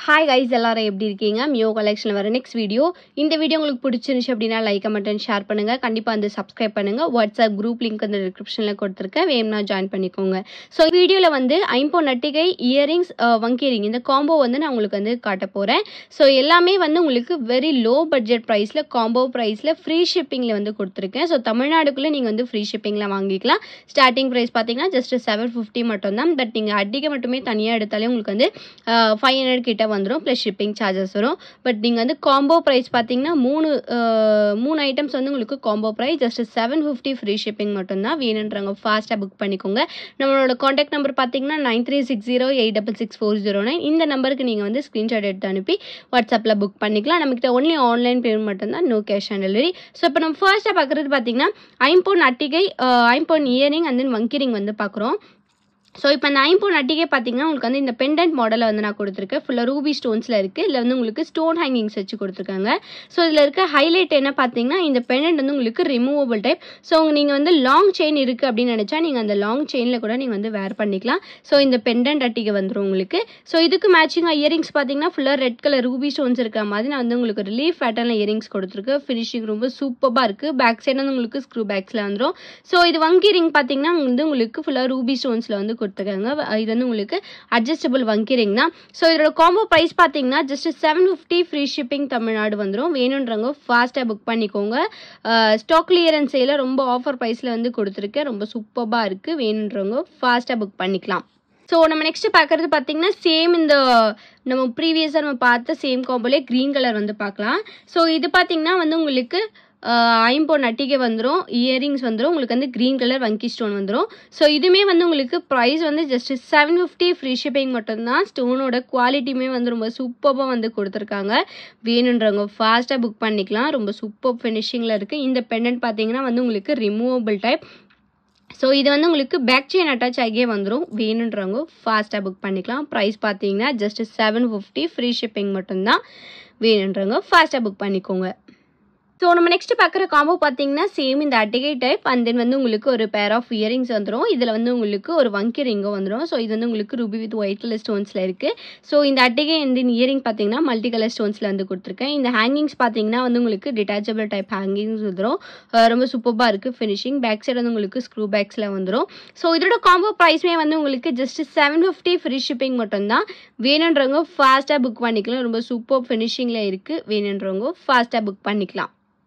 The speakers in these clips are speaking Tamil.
Hi guys, எல்லாரும் எப்படி இருக்கீங்க? மியோ கலெக்ஷன்ல வர நெக்ஸ்ட் வீடியோ. இந்த வீடியோ உங்களுக்கு பிடிச்சிருந்துச்சு அப்படினா லைக் கமெண்ட் அண்ட் ஷேர் பண்ணுங்க. கண்டிப்பா வந்து Subscribe பண்ணுங்க. WhatsApp group link அந்த descriptionல கொடுத்திருக்கேன். வேணும்னா ஜாயின் பண்ணிக்கோங்க. சோ வீடியோல வந்து ஐம்போன் நட்டிகை இயரிங்ஸ் வங்கி ரிங் இந்த காம்போ வந்து நான் உங்களுக்கு வந்து காட்ட போறேன். சோ எல்லாமே வந்து உங்களுக்கு வெரி லோ பட்ஜெட் பிரைஸ்ல காம்போ பிரைஸ்ல ஃப்ரீ ஷிப்பிங்ல வந்து கொடுத்திருக்கேன். சோ தமிழ்நாடுக்குள்ள நீங்க வந்து ஃப்ரீ ஷிப்பிங்ல வாங்கிக்கலாம். ஸ்டார்டிங் பிரைஸ் பாத்தீங்கன்னா just 750 மட்டும் தான். பட் நீங்க அட்டிகை மட்டுமே தனியா எடுத்தாலே உங்களுக்கு வந்து 500 கிட்ட வந்துரும் plus shipping charges வரும். பட் நீங்க வந்து காம்போ பிரைஸ் பாத்தீங்கன்னா மூணு ஐட்டம்ஸ் வந்து உங்களுக்கு combo price just 750 free shipping மட்டும் தான். வேணும்ன்றவங்க ஃபாஸ்டா புக் பண்ணிக்கோங்க. நம்மளோட கான்டாக்ட் நம்பர் பாத்தீங்கன்னா 9360866409. இந்த நம்பருக்கு நீங்க வந்து ஸ்கிரீன்ஷாட் எடுத்து அனுப்பி வாட்ஸ்அப்ல புக் பண்ணிக்கலாம். நமக்கு ஒன்லி ஆன்லைன் பேமெண்ட் மட்டும் தான், no cash on delivery. So இப்போ நம்ம ஃபர்ஸ்டா பார்க்கிறது பாத்தீங்கன்னா ஐம்போன் அட்டிகை ஐம்போன் இயரிங் அண்ட் தென் வங்கி ரிங் வந்து பார்க்குறோம். ஸோ இப்போ இந்த ஐம்போன் அட்டிகை பார்த்தீங்கன்னா உங்களுக்கு வந்து இந்த பெண்டன்ட் மாடலை வந்து நான் கொடுத்துருக்கேன். ஃபுல்லாக ரூபி ஸ்டோன்ஸில் இருக்குது. இதில் வந்து உங்களுக்கு ஸ்டோன் ஹேங்கிங்ஸ் வச்சு கொடுத்துருக்காங்க. ஸோ இதில் இருக்க ஹைலைட் என்ன பார்த்தீங்கன்னா இந்த பெண்டன்ட் வந்து உங்களுக்கு ரிமூவபிள் டைப். ஸோ நீங்கள் வந்து லாங் செயின் இருக்குது அப்படின்னு நினச்சா நீங்கள் அந்த லாங் செயினில் கூட நீங்கள் வந்து வேர் பண்ணிக்கலாம். ஸோ இந்த பெண்டன்ட் அட்டிகை வந்துடும் உங்களுக்கு. ஸோ இதுக்கு மேட்சிங்காக இயரிங்ஸ் பார்த்தீங்கன்னா ஃபுல்லாக ரெட் கலர் ரூபி ஸ்டோன்ஸ் இருக்கிற மாதிரி நான் வந்து உங்களுக்கு ரிலீஃப் பேட்டர்னில் இயரிங்ஸ் கொடுத்துருக்கேன். ஃபினிஷிங் ரொம்ப சூப்பராக இருக்குது. பேக் சைடு வந்து உங்களுக்கு ஸ்க்ரூ பேக்ஸில் வந்துடும். ஸோ இது வங்கி ரிங் பார்த்தீங்கன்னா வந்து உங்களுக்கு ஃபுல்லாக ரூபி ஸ்டோன்ஸில் வந்து கொடுத்துருக்காங்க. இது வந்து உங்களுக்கு அட்ஜஸ்டபிள் வங்கி ரிங் தான். ஸோ இதோட காம்போ பிரைஸ் பார்த்தீங்கன்னா ஜஸ்ட் 750 ஃப்ரீ ஷிப்பிங் தமிழ்நாடு வந்துடும். வேணுன்றவங்க ஃபாஸ்ட்டாக புக் பண்ணிக்கோங்க. ஸ்டாக் கிளியரன்ஸ் சேல ரொம்ப ஆஃபர் ப்ரைஸில் வந்து கொடுத்துருக்கேன். ரொம்ப சூப்பராக இருக்குது. வேணுன்றவங்க ஃபாஸ்ட்டாக புக் பண்ணிக்கலாம். ஸோ நம்ம நெக்ஸ்ட் பார்க்குறது பார்த்தீங்கன்னா சேம் இந்த நம்ம ப்ரீவியஸாக நம்ம பார்த்த சேம் காம்போலே க்ரீன் கலர் வந்து பார்க்கலாம். ஸோ இது பார்த்தீங்கன்னா வந்து உங்களுக்கு ஐம்போன் அட்டிகை வந்துடும், இயரிங்ஸ் வந்துடும், உங்களுக்கு வந்து க்ரீன் கலர் வங்கி ஸ்டோன் வந்துடும். ஸோ இதுவுமே வந்து உங்களுக்கு ப்ரைஸ் வந்து ஜஸ்ட் 750 ஃப்ரீ ஷிப்பிங் மட்டும்தான். ஸ்டோனோட குவாலிட்டியுமே வந்து ரொம்ப சூப்பராக வந்து கொடுத்துருக்காங்க. வேணுன்றவங்க ஃபாஸ்ட்டாக புக் பண்ணிக்கலாம். ரொம்ப சூப்பர் ஃபினிஷிங்கில் இருக்குது. இந்த பெண்டன்ட் பார்த்தீங்கன்னா வந்து உங்களுக்கு ரிமூவபிள் டைப். ஸோ இது வந்து உங்களுக்கு பேக் செயின் அட்டாச் ஆகியே வந்துடும். வேணுன்றவங்க ஃபாஸ்ட்டாக புக் பண்ணிக்கலாம். ப்ரைஸ் பார்த்தீங்கன்னா ஜஸ்ட் 750 ஃப்ரீ ஷிப்பிங் மட்டும்தான். வேணுன்றவங்க ஃபாஸ்ட்டாக புக் பண்ணிக்கோங்க. ஸோ நம்ம நெக்ஸ்ட் பார்க்குற காம்போ பார்த்தீங்கன்னா சேம் இந்த அட்டிகை டைப் அண்ட் தென் வந்து உங்களுக்கு ஒரு பேர் ஆஃப் இயரிங்ஸ் வந்துடும். இதில் வந்து உங்களுக்கு ஒரு வங்கி ரிங்கும் வந்துடும். ஸோ இது வந்து உங்களுக்கு ரூபி வித் ஒயிட் கலர் ஸ்டோன்ஸில் இருக்குது. ஸோ இந்த அட்டிகை அண்ட் தென் இயரிங் பார்த்தீங்கன்னா மல்டி கலர் ஸ்டோன்ஸில் வந்து கொடுத்துருக்கேன். இந்த ஹேங்கிங்ஸ் பார்த்தீங்கன்னா வந்து உங்களுக்கு டிட்டாச்சபிள் டைப் ஹேங்கிங்ஸ் வந்துடும். ரொம்ப சூப்பராக இருக்குது ஃபினிஷிங். பேக் சைடு வந்து உங்களுக்கு ஸ்க்ரூ பேக்ஸில் வந்துடும். ஸோ இதோட காம்போ ப்ரைஸ்மே வந்து உங்களுக்கு ஜஸ்ட் 750 ஃப்ரீ ஷிப்பிங் மட்டும்தான். வேணுன்றவங்க ஃபாஸ்ட்டாக புக் பண்ணிக்கலாம். ரொம்ப சூப்பர் ஃபினிஷிங்கில் இருக்குது. வேணுன்றவங்க ஃபாஸ்ட்டாக புக் பண்ணிக்கலாம்.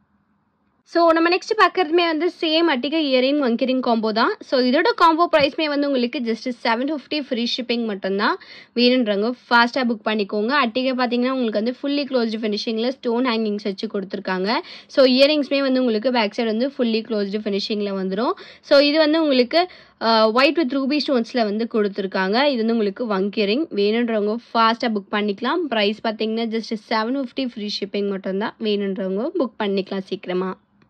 ஸோ நம்ம நெக்ஸ்ட் பார்க்குறதுமே வந்து சேம் அட்டிகை இயரிங் வங்கி ரிங் காம்போ தான். ஸோ இதோட காம்போ ப்ரைஸ்மே வந்து உங்களுக்கு ஜஸ்ட் 750 ஃப்ரீ ஷிப்பிங் மட்டும்தான். வேணுன்றவங்க ஃபாஸ்ட்டாக புக் பண்ணிக்கோங்க. அட்டிகை பார்த்தீங்கன்னா உங்களுக்கு வந்து ஃபுல்லி க்ளோஸ்டு ஃபினிஷிங்கில் ஸ்டோன் ஹேங்கிங்ஸ் வச்சு கொடுத்துருக்காங்க. ஸோ இயரிங்ஸ்மே வந்து உங்களுக்கு பேக் சைடு வந்து ஃபுல்லி க்ளோஸ்டு ஃபினிஷிங்கில் வந்துடும். ஸோ இது வந்து உங்களுக்கு ஒயிட் வித் ரூபி ஸ்டோன்ஸில் வந்து கொடுத்துருக்காங்க. இது வந்து உங்களுக்கு வங்கி ரிங். வேணுன்றவங்க ஃபாஸ்ட்டாக புக் பண்ணிக்கலாம். ப்ரைஸ் பார்த்தீங்கன்னா ஜஸ்ட் 750 ஃப்ரீ ஷிப்பிங் மட்டும்தான். வேணுன்றவங்க புக் பண்ணிக்கலாம் சீக்கிரமாக.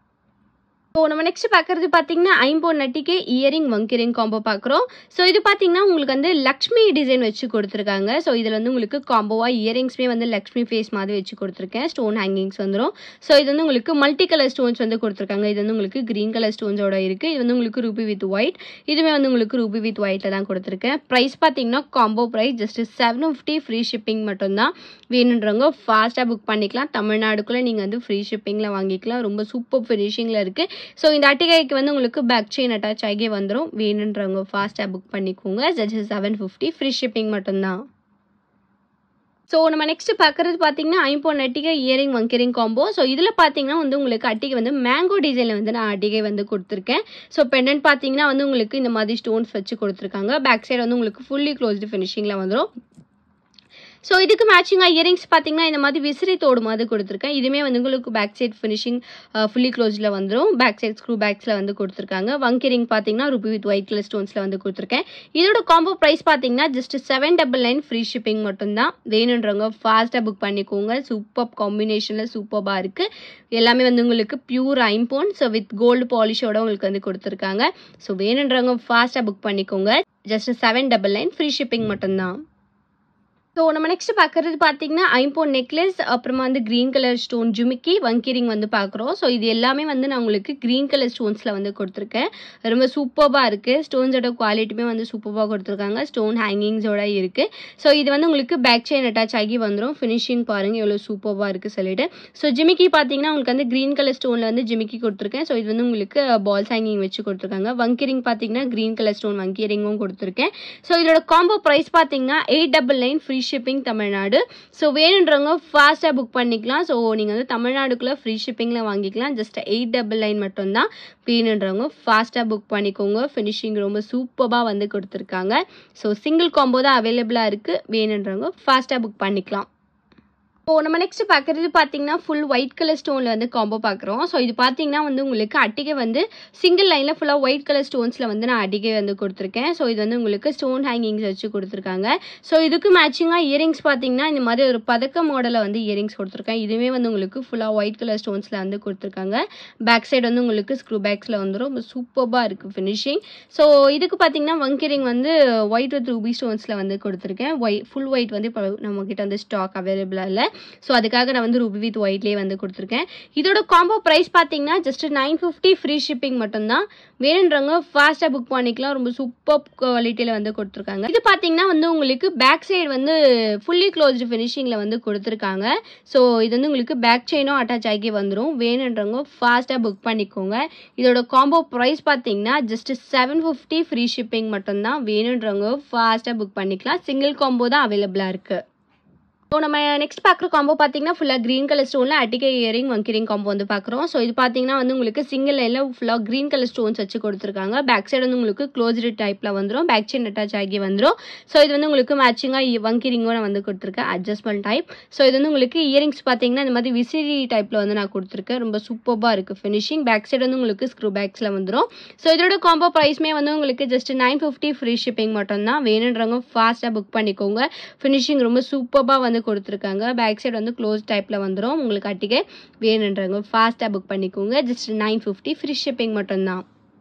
ஸோ நம்ம நெக்ஸ்ட் பார்க்குறது பார்த்தீங்கன்னா ஐம்போன் அட்டிகை இயரிங் வங்கி ரிங் காம்போ பார்க்குறோம். ஸோ இது பார்த்தீங்கன்னா உங்களுக்கு வந்து லக்ஷ்மி டிசைன் வச்சு கொடுத்துருக்காங்க. ஸோ இதில் வந்து உங்களுக்கு காம்போவாக இயரிங்ஸ்மே வந்து லக்ஷ்மி ஃபேஸ் மாதிரி வச்சு கொடுத்துருக்கேன். ஸ்டோன் ஹேங்கிங்ஸ் வந்துடும். ஸோ இது வந்து உங்களுக்கு மல்டி கலர் ஸ்டோன்ஸ் வந்து கொடுத்துருக்காங்க. இது வந்து உங்களுக்கு க்ரீன் கலர் ஸ்டோன்ஸோட இருக்குது. இது வந்து உங்களுக்கு ரூபி வித் ஒயிட். இதுவுமே வந்து உங்களுக்கு ரூபி வித் ஒயிட்டில் தான் கொடுத்துருக்கேன். ப்ரைஸ் பார்த்தீங்கன்னா combo price just 750 free shipping மட்டும்தான். வேணுன்றவங்க ஃபாஸ்ட்டாக புக் பண்ணிக்கலாம். தமிழ்நாடுக்குள்ளே நீங்கள் வந்து ஃப்ரீ ஷிப்பிங்கில் வாங்கிக்கலாம். ரொம்ப சூப்பர் ஃபினிஷிங்கில் இருக்குது. ஸோ இந்த அட்டிகைக்கு வந்து உங்களுக்கு பேக் செயின் அட்டாச் ஆகி வந்துடும். வேணுன்றவங்க ஃபாஸ்ட்டாக புக் பண்ணிக்கோங்க. ஜஸ்ட் 750 ஃப்ரீ ஷிப்பிங் மட்டும்தான். ஸோ நம்ம நெக்ஸ்ட் பார்க்குறது பார்த்தீங்கன்னா ஐம்போன் அட்டிகை இயரிங் வங்கி ரிங் காம்போ. ஸோ இதில் பார்த்தீங்கன்னா வந்து உங்களுக்கு அட்டிகை வந்து மேங்கோ டிசைனில் வந்து நான் அட்டிகை வந்து கொடுத்துருக்கேன். ஸோ பெண்டன்ட் பார்த்தீங்கன்னா வந்து உங்களுக்கு இந்த மாதிரி ஸ்டோன்ஸ் வச்சு கொடுத்துருக்காங்க. பேக் சைடு வந்து உங்களுக்கு ஃபுல்லி க்ளோஸ்டு ஃபினிஷிங்கில் வந்துடும். ஸோ இதுக்கு மேட்சிங்காக இயரிங்ஸ் பார்த்தீங்கன்னா இந்த மாதிரி விசிறி தோடு மாதிரி கொடுத்துருக்கேன். இதுவுமே வந்து உங்களுக்கு பேக் சைட் ஃபினிஷிங் ஃபுல்லி க்ளோஸில் வந்துடும். பேக் சைட் ஸ்க்ரூ பேக்ஸில் வந்து கொடுத்துருக்காங்க. வங்கி ரிங் பார்த்தீங்கன்னா ரூபி வித் ஒயிட் கலர் ஸ்டோன்ஸில் வந்து கொடுத்துருக்கேன். இதோட காம்போ ப்ரைஸ் பார்த்தீங்கன்னா ஜஸ்ட் 799 ஃப்ரீ ஷிப்பிங் மட்டும்தான். வேணுன்றவங்க ஃபாஸ்ட்டாக புக் பண்ணிக்கோங்க. சூப்பர் காம்பினேஷனில் சூப்பராக இருக்குது. எல்லாமே வந்து உங்களுக்கு பியூர் ஐம்போன். ஸோ வித் கோல்டு பாலிஷோட உங்களுக்கு வந்து கொடுத்துருக்காங்க. ஸோ வேணுன்றவங்க ஃபாஸ்ட்டாக புக் பண்ணிக்கோங்க. ஜஸ்ட் 799 ஃப்ரீ ஷிப்பிங் மட்டும்தான். ஸோ நம்ம நெக்ஸ்ட் பார்க்குறது பார்த்தீங்கன்னா ஐம்போன் நெக்லஸ், அப்புறமா வந்து க்ரீன் கலர் ஸ்டோன் ஜிமிக்கி, வங்கி ரிங் வந்து பார்க்குறோம். ஸோ இது எல்லாமே வந்து நான் உங்களுக்கு க்ரீன் கலர் ஸ்டோன்ஸில் வந்து கொடுத்துருக்கேன். ரொம்ப சூப்பராக இருக்குது. ஸ்டோன்ஸோட குவாலிட்டியுமே வந்து சூப்பராக கொடுத்துருக்காங்க. ஸ்டோன் ஹேங்கிங்ஸோட இருக்குது. ஸோ இது வந்து உங்களுக்கு பேக் செயின் அட்டாச் ஆகி வந்துடும். ஃபினிஷிங் பாருங்கள் எவ்வளோ சூப்பராக இருக்குது சொல்லிட்டு. ஸோ ஜிமிக்கி பார்த்தீங்கன்னா உங்களுக்கு வந்து க்ரீன் கலர் ஸ்டோனில் வந்து ஜிமிக்கி கொடுத்துருக்கேன். ஸோ இது வந்து உங்களுக்கு பால்ஸ் ஹேங்கிங் வச்சு கொடுத்துருக்காங்க. வங்கி ரிங் பார்த்தீங்கன்னா க்ரீன் கலர் ஸ்டோன் வங்கி ரிங்கும் கொடுத்துருக்கேன். ஸோ இதோட காம்போ ப்ரைஸ் பார்த்தீங்கன்னா 899 ஃப்ரீ ஷிப்பிங் தமிழ்நாடு. ஸோ வேணுன்றவங்க ஃபாஸ்ட்டாக புக் பண்ணிக்கலாம். ஸோ நீங்கள் வந்து தமிழ்நாடுக்குள்ளே ஃப்ரீ ஷிப்பிங்கில் வாங்கிக்கலாம். ஜஸ்ட் 899 மட்டும்தான். வேணுன்றவங்க ஃபாஸ்ட்டாக புக் பண்ணிக்கோங்க. ஃபினிஷிங் ரொம்ப சூப்பராக வந்து கொடுத்துருக்காங்க. ஸோ சிங்கிள் காம்போ தான் அவைலபிளாக இருக்குது. வேணுன்றவங்க ஃபாஸ்ட்டாக புக் பண்ணிக்கலாம். ஸோ நம்ம நெக்ஸ்ட் பார்க்குறது பார்த்தீங்கன்னா ஃபுல் ஒயிட் கலர் ஸ்டோனில் வந்து காம்போ பார்க்குறோம். ஸோ இது பார்த்தீங்கன்னா வந்து உங்களுக்கு அட்டிகை வந்து சிங்கிள் லைனில் ஃபுல்லாக ஒயிட் கலர் ஸ்டோன்ஸில் வந்து நான் அட்டிகை வந்து கொடுத்துருக்கேன். ஸோ இது வந்து உங்களுக்கு ஸ்டோன் ஹேங்கிங்ஸ் வச்சு கொடுத்துருக்காங்க. ஸோ இதுக்கு மேட்சிங்காக இயரிங்ஸ் பார்த்தீங்கன்னா இந்த மாதிரி ஒரு பதக்க மாடலில் வந்து இயரிங்ஸ் கொடுத்துருக்கேன். இதுவுமே வந்து உங்களுக்கு ஃபுல்லாக ஒயிட் கலர் ஸ்டோன்ஸில் வந்து கொடுத்துருக்காங்க. பேக் சைடு வந்து உங்களுக்கு ஸ்க்ரூ பேக்ஸில் வந்துடும். ரொம்ப சூப்பராக இருக்குது ஃபினிஷிங். ஸோ இதுக்கு பார்த்தீங்கன்னா வங்கி ரிங் வந்து ஒயிட் வித் ரூபி ஸ்டோன்ஸில் வந்து கொடுத்துருக்கேன். ஃபுல் ஒயிட் வந்து இப்போ நம்மக்கிட்ட வந்து ஸ்டாக் அவைலபிளாக இல்லை. ஸோ அதுக்காக நான் வந்து ரூபி வித் ஒயிட்லேயே வந்து கொடுத்துருக்கேன். இதோட காம்போ ப்ரைஸ் பார்த்தீங்கன்னா ஜஸ்ட் 950 ஃப்ரீ ஷிப்பிங் மட்டும்தான். வேணுன்றவங்க ஃபாஸ்ட்டாக புக் பண்ணிக்கலாம். ரொம்ப சூப்பர் குவாலிட்டியில் வந்து கொடுத்துருக்காங்க. இது பார்த்தீங்கன்னா வந்து உங்களுக்கு பேக் சைடு வந்து ஃபுல்லி க்ளோஸ்டு ஃபினிஷிங்கில் வந்து கொடுத்துருக்காங்க. ஸோ இது வந்து உங்களுக்கு பேக் செயினும் அட்டாச் ஆகி வந்துடும். வேணுன்றவங்க ஃபாஸ்ட்டாக புக் பண்ணிக்கோங்க. இதோட காம்போ ப்ரைஸ் பார்த்தீங்கன்னா ஜஸ்ட் 750 ஃப்ரீ ஷிப்பிங் மட்டும்தான். வேணுன்றவங்க ஃபாஸ்ட்டாக புக் பண்ணிக்கலாம். சிங்கிள் காம்போ தான் அவைலபிளாக இருக்குது. ஸோ நம்ம நெக்ஸ்ட் பார்க்குற காம்போ பார்த்தீங்கன்னா ஃபுல்லாக க்ரீன் கலர் ஸ்டோனில் அட்டிகை இயரிங் வங்கி ரிங் காம்போ வந்து பார்க்குறோம். ஸோ இது பார்த்தீங்கன்னா வந்து உங்களுக்கு சிங்கிள் லைனில் ஃபுல்லாக க்ரீன் கலர் ஸ்டோன்ஸ் வச்சு கொடுத்துருக்காங்க. பேக் சைடு வந்து உங்களுக்கு க்ளோஸ்டு டைப்பில் வந்துடும். பேக் செயின் அட்டாச் ஆகி வந்துடும். ஸோ இது வந்து உங்களுக்கு மேட்சிங்காக வங்கி ரிங்கும் நான் வந்து கொடுத்துருக்கேன். Adjustment type. ஸோ இது வந்து உங்களுக்கு இயரிங்ஸ் பார்த்தீங்கன்னா இந்த மாதிரி விசிறி டைப்பில் வந்து நான் கொடுத்துருக்கேன். ரொம்ப சூப்பராக இருக்குது ஃபினிஷிங். பேக் சைடு வந்து உங்களுக்கு ஸ்க்ரூ பேக்ஸில் வந்துடும். ஸோ இதோட காம்போ ப்ரைஸ்மே வந்து உங்களுக்கு ஜஸ்ட் 950 ஃப்ரீ ஷிப்பிங் மட்டும்தான். வேணுன்றவங்க ஃபாஸ்ட்டாக புக் பண்ணிக்கோங்க. ஃபினிஷிங் ரொம்ப சூப்பராக வந்து கொடுத்துருக்காங்க. பேக் சைடு வந்து க்ளோஸ் டைப்பில் வந்துடும். உங்களுக்கு அட்டிகை வேணுன்றவங்க ஃபாஸ்ட்டாக புக் பண்ணிக்கோங்க. ஜஸ்ட் 950 ஃப்ரீ ஷிப்பிங் மட்டும்தான்.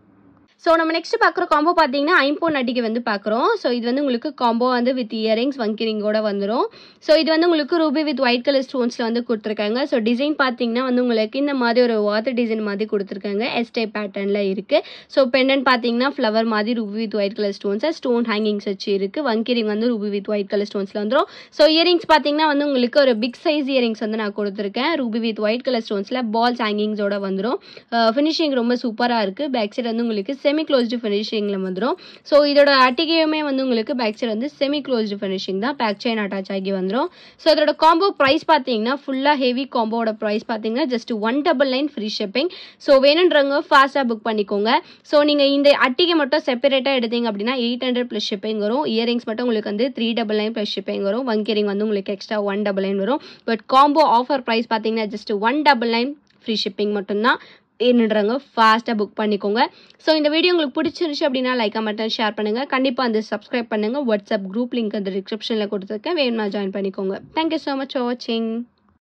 ஸோ நம்ம நெக்ஸ்ட் பார்க்குற காம்போ பார்த்தீங்கன்னா ஐம்போன் அட்டிகை வந்து பார்க்குறோம். ஸோ இது வந்து உங்களுக்கு காம்போ வந்து வித் இயரிங்ஸ் வங்கி ரிங்கோட வந்துடும். ஸோ இது வந்து உங்களுக்கு ரூபி வித் ஒயிட் கலர் ஸ்டோன்ஸில் வந்து கொடுத்துருக்காங்க. ஸோ டிசைன் பார்த்தீங்கன்னா வந்து உங்களுக்கு இந்த மாதிரி ஒரு வாட்டர் டிசைன் மாதிரி கொடுத்துருக்காங்க. எஸ்டைப் பேட்டர்னில் இருக்குது. ஸோ பெண்டன்ட் பார்த்தீங்கன்னா ஃப்ளவர் மாதிரி ரூபி வித் ஒயிட் கலர் ஸ்டோன்ஸை ஸ்டோன் ஹேங்கிங்ஸ் வச்சு இருக்குது. வங்கி ரிங் வந்து ரூபி வித் ஒயிட் கலர் ஸ்டோன்ஸில் வந்துடும். ஸோ இயரிங்ஸ் பார்த்தீங்கன்னா வந்து உங்களுக்கு ஒரு பிக் சைஸ் இயரிங்ஸ் வந்து நான் கொடுத்துருக்கேன். ரூபி வித் ஒயிட் கலர் ஸ்டோன்ஸில் பால்ஸ் ஹேங்கிங்ஸோட வந்துடும். ஃபினிஷிங் ரொம்ப சூப்பராக இருக்குது. பேக் சைடு வந்து உங்களுக்கு செமி க்ளோஸ்டு ஃபினிஷிங்கில் வந்துடும். ஸோ இதோட அட்டிகையுமே வந்து உங்களுக்கு பேக் சைடு வந்து செமி க்ளோஸ்டு ஃபினிஷிங் தான். பேக் செயின் அட்டாச் ஆகி வந்துடும். ஸோ இதோட காம்போ ப்ரைஸ் பார்த்தீங்கன்னா ஃபுல்லாக ஹெவி காம்போட ப்ரைஸ் பார்த்தீங்கன்னா ஜஸ்ட் 199 ஃப்ரீ ஷிப்பிங். ஸோ வேணுன்றவங்க ஃபாஸ்ட்டாக புக் பண்ணிக்கோங்க. ஸோ நீங்கள் இந்த அட்டிகை மட்டும் செப்பரேட்டாக எடுத்தீங்க அப்படின்னா 800 ப்ளஸ் ஷிப்பிங் வரும். இயரிங்ஸ் மட்டும் உங்களுக்கு வந்து 399 ப்ளஸ் ஷிப்பிங் வரும். வங்கி ரிங் வந்து உங்களுக்கு எக்ஸ்ட்ரா 199 வரும். பட் காம்போ ஆஃபர் ப்ரைஸ் பார்த்தீங்கன்னா ஜஸ்ட் 199 ஃப்ரீ ஷிப்பிங் மட்டும்தான். வேணுன்றவங்க ஃபாஸ்ட்டாக புக் பண்ணிக்கோங்க. ஸோ இந்த வீடியோ உங்களுக்கு பிடிச்சிருந்துச்சு அப்படின்னா லைக் மட்டும் ஷேர் பண்ணுங்கள். கண்டிப்பாக வந்து சப்ஸ்கிரைப் பண்ணுங்கள். வாட்ஸ்அப் குரூப் லிங்க் அந்த டிஸ்கிரிப்ஷனில் கொடுத்துருக்கேன். வேணும்னா ஜாயின் பண்ணிக்கோங்க. தேங்க்யூ ஸோ மச் ஃபார் வாட்சிங்.